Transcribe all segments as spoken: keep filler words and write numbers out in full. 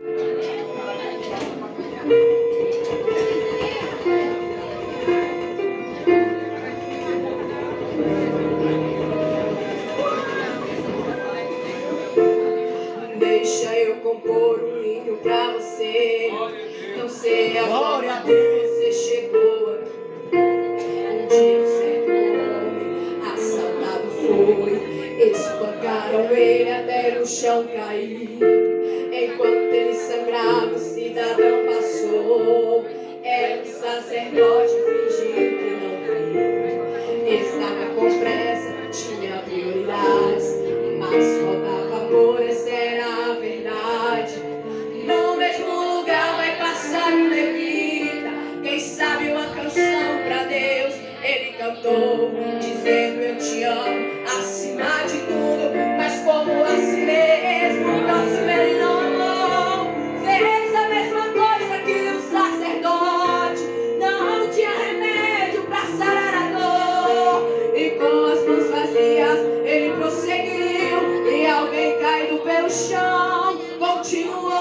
Deixa eu compor um hino pra você. Não sei a forma que você chegou aqui. Um dia um certo homem assaltado foi. Espancaram ele até no chão cair. Enquanto ele sangrava, o cidadão passou. Era um sacerdote, fingiu que não viu. Estava com pressa, tinha prioridades, mas faltava amor, essa era a verdade. No mesmo lugar vai passar um levita. Quem sabe uma canção pra Deus ele cantou, dizendo eu te amo acima de tudo. Mas como assim mesmo, o próximo ele não amou. Fez a mesma coisa que o sacerdote. Não tinha remédio pra sarar a dor. E com as mãos vazias ele prosseguiu. E alguém caído pelo chão continuou.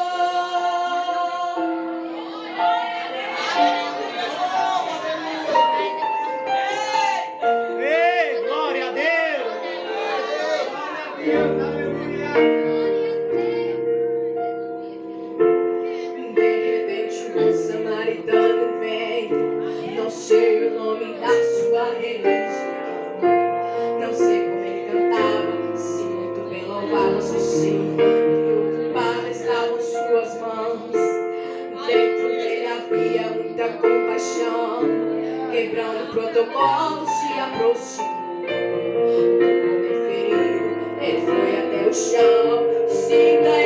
Ei, glória a Deus! De repente um samaritano vem. Não sei o nome da sua religião. Não sei como ele cantava, se muito bem louvado, só sei que ocupada estavam suas mãos. Dentro dele havia muita compaixão. Quebrando o protocolo, se aproximou do homem ferido. Ele foi até o chão, sinta